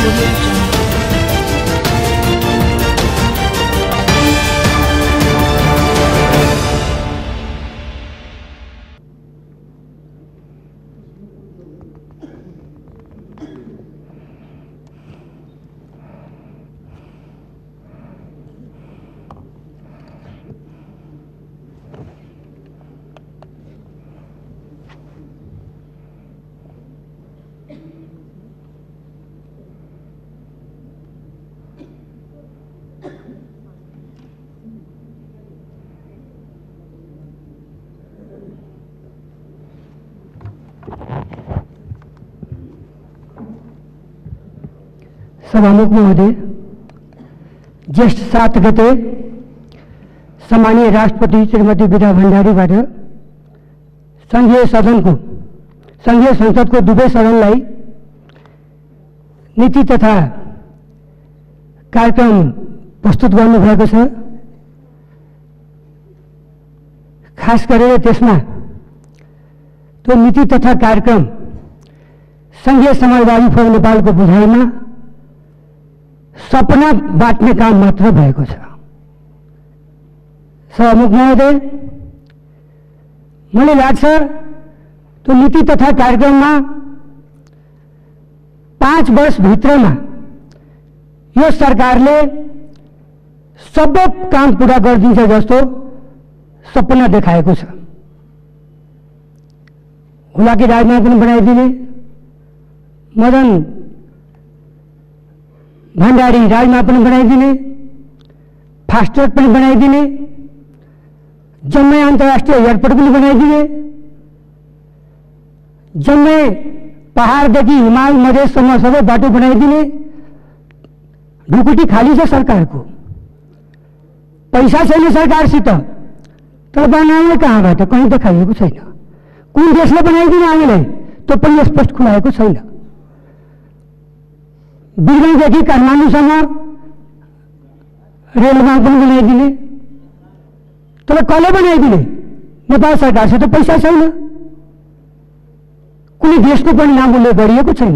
सभामुख महोदय, ज्येष्ठ 7 गते सम्मानीय राष्ट्रपति श्रीमती विद्या भण्डारीबाट संघीय संसदको दुवै सदनलाई नीति तथा कार्यक्रम प्रस्तुत गर्नुभएको छ। खास गरेर त्यसमा त्यो नीति तथा कार्यक्रम संघीय समाजवादी फोरम नेपालको बुझाइमा सपना बाँट्ने काम मात्र भएको छ। सभामुख महोदय, मलाई लाग्छ त्यो नीति तथा कार्यक्रममा 5 वर्षभित्रमा यो सरकारले सबै काम पूरा गरिदिन्छ जस्तो सपना देखाएको छ। हुलाकी राजमार्ग पनि बनाइदिने, मदन भण्डारी राजमार्ग पनि बनाइदिने, फास्ट ट्र्याक पनि बनाइदिने, जम्मै अन्तर्राष्ट्रिय एयरपोर्ट पनि बनाइदिने, जम्मै पहाडदेखि हिमाल मधेससम्म सबै बाटो बनाइदिने। ढुकुटी खाली छ सरकारको, पैसा छैन सरकारसित, तर बनाउने कहाँबाट कहीँ देखाइएको छैन। कुन देशले बनाइदिने हामीलाई त्यो पनि स्पष्ट खुलाएको छैन। बिरगंजदेखि काठमाडौँसम्म रेलमार्ग पनि बनाइदिने, तर कसले बनाइदिने? नेपाल सरकारसित पैसा छैन, कुनै देशको पनि नाम उल्लेख गरिएको छैन।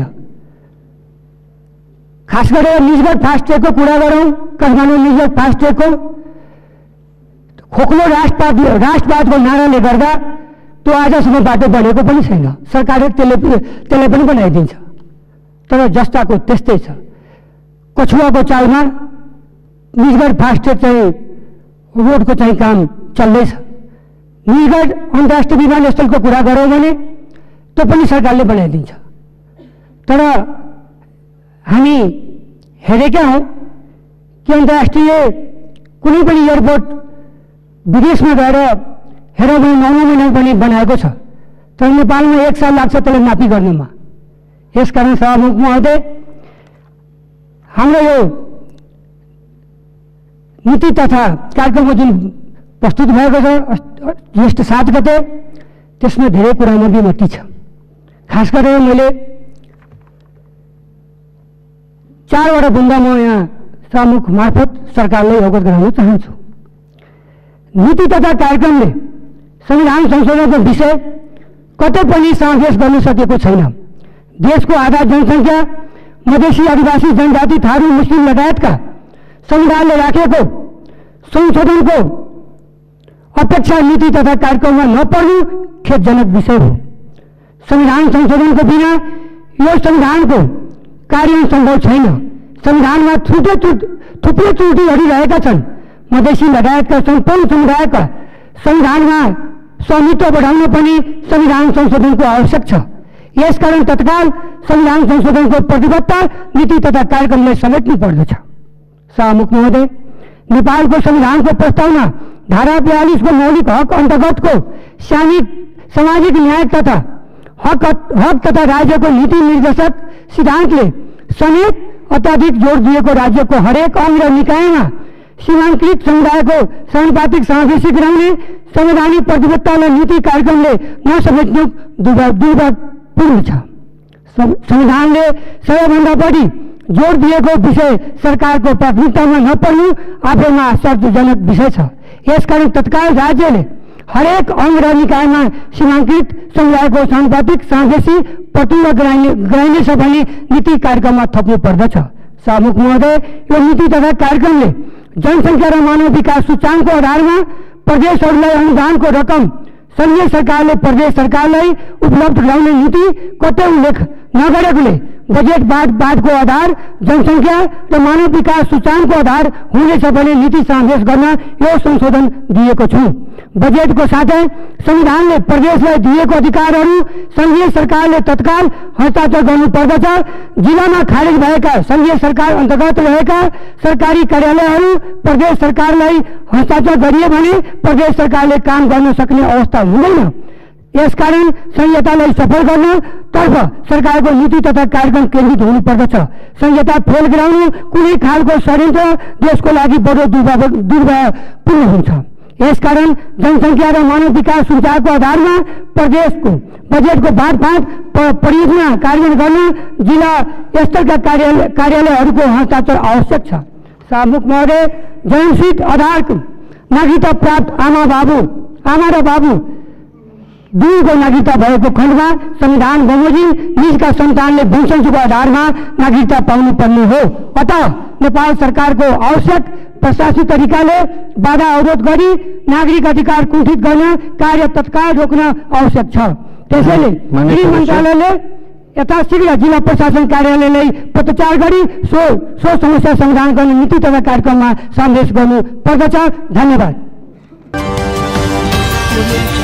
खास गरेर निजगढ फास्ट ट्र्याकको कुरा गरौँ, काठमाडौँ निजगढ फास्ट ट्र्याकको खोक्लो राष्ट्रवादको नाराले गर्दा त्यो आजसम्म बाटो बनेको पनि छैन। सरकारले त्यसले पनि बनाइदिन्छ, तर जस्ताको त्यस्तै छ। कछुवाको चालमा निजगढ फास्ट ट्र्याक चाहिँ रोडको चाहिँ काम चल्दैछ। निजगढ अन्तर्राष्ट्रिय विमानस्थलको कुरा गरौँ भने त्यो पनि सरकारले बनाइदिन्छ, तर हामी हेरेका हौँ कि अन्तर्राष्ट्रिय कुनै पनि एयरपोर्ट विदेशमा गएर हेरौँ भने 9 महिना पनि बनाएको छ, तर नेपालमा 1 साल लाग्छ त्यसलाई मापी गर्नमा। यसकारण सभामुख महोदय, हाम्रो यो नीति तथा कार्यक्रमको जुन प्रस्तुत भएको छ ज्येष्ठ 7 गते, त्यसमा धेरै कुरामा विमति छ। खास गरेर मैले 4वटा बुँदा म यहाँ सभामुख मार्फत सरकारलाई अवगत गराउन चाहन्छु। नीति तथा कार्यक्रमले संविधान संशोधनको विषय कतै पनि समावेश गर्न सकेको छैन। देशको आधा जनसङ्ख्या मधेसी, आदिवासी, जनजाति, थारू, मुस्लिम लगायतका संविधानले राखेको संशोधनको अपेक्षा नीति तथा कार्यक्रममा नपर्नु खेदजनक विषय हो। संविधान संशोधनको बिना यो संविधानको कार्यान्वयन सम्भव छैन। संविधानमा थुप्रै त्रुटिहरू रहेका छन्। मधेसी लगायतका सम्पूर्ण समुदायका संविधानमा स्वामित्व बढाउन पनि संविधान संशोधनको आवश्यक छ। यसकारण तत्काल संविधान संशोधनको प्रतिबद्धता नीति तथा कार्यक्रमलाई समेट्नु पर्दछ। सभामुख महोदय, नेपालको संविधानको प्रस्तावना धारा 42 को मौलिक हक अन्तर्गतको सामाजिक न्याय तथा हक तथा राज्यको नीति निर्देशक सिद्धान्तले समेत अत्याधिक जोड दिएको राज्यको हरेक अंग र निकायमा सीमाङ्कृत समुदायको समानुपातिक समावेशी गराउने संवैधानिक प्रतिबद्धतालाई नीति कार्यक्रमले नसमेट्नु दुर्भाग्यपूर्ण छ। संविधानले सबैभन्दा बढी जोड दिएको विषय सरकारको प्राथमिकतामा नपर्नु आफैमा आश्चर्यजनक विषय छ। यसकारण तत्काल राज्यले हरेक अंग र निकायमा सीमाङ्कृत समुदायको सानुपातिक साझेसी प्रतिबद्ध गराइनेछ भन्ने नीति कार्यक्रममा थप्नु पर्दछ। सभामुख महोदय, यो नीति तथा कार्यक्रमले जनसङ्ख्या र मानव विकास सूचाङ्कको आधारमा प्रदेशहरूलाई अनुदानको रकम संघीय सरकारले प्रदेश सरकारलाई उपलब्ध गराउने नीति कतै उल्लेख नगरेकोले बजेट बादको आधार जनसङ्ख्या र मानव विकास सूचाङ्कको आधार हुनेछ भने नीति समावेश गर्न यो संशोधन दिएको छु। बजेटको साथै संविधानले प्रदेशलाई दिएको अधिकारहरू संघीय सरकारले तत्काल हस्ताक्षर गर्नुपर्दछ। जिल्लामा खारेज भएका संघीय सरकार अन्तर्गत रहेका सरकारी कार्यालयहरू प्रदेश सरकारलाई हस्ताक्षर गरिए भने प्रदेश सरकारले काम गर्न सक्ने अवस्था हुँदैन। यसकारण संहितालाई सफल गर्न तर्फ सरकारको नीति तथा कार्यक्रम केन्द्रित हुनुपर्दछ। संहिता फेल गराउनु कुनै खालको षड्यन्त्र देशको लागि बडो दुर्भाग्यपूर्ण हुन्छ। यसकारण जनसङ्ख्या र मानव विकास सूचाङ्कको आधारमा प्रदेशको बजेटको बाँडफाँड परियोजना कार्यान्वयन गर्न जिल्ला स्तरका कार्यालयहरूको हस्ताक्षर आवश्यक छ। सभामुख महोदय, जन्मसिद्ध आधारको नागरिकता प्राप्त आमा र बाबु दुईको नागरिकता भएको खण्डमा संविधान बमोजिम निजका सन्तानले वंशजको आधारमा नागरिकता पाउनुपर्ने हो। अतः नेपाल सरकारको आवश्यक प्रशासनिक तरिकाले बाधा अवरोध गरी नागरिक अधिकार कुण्ठित गर्न कार्य तत्काल रोक्न आवश्यक छ। त्यसैले गृह मन्त्रालयले यथाशीघ्र जिल्ला प्रशासन कार्यालयलाई पत्रचार गरी सो समस्या समाधान गर्ने नीति तथा कार्यक्रममा समावेश गर्नु पर्दछ। धन्यवाद।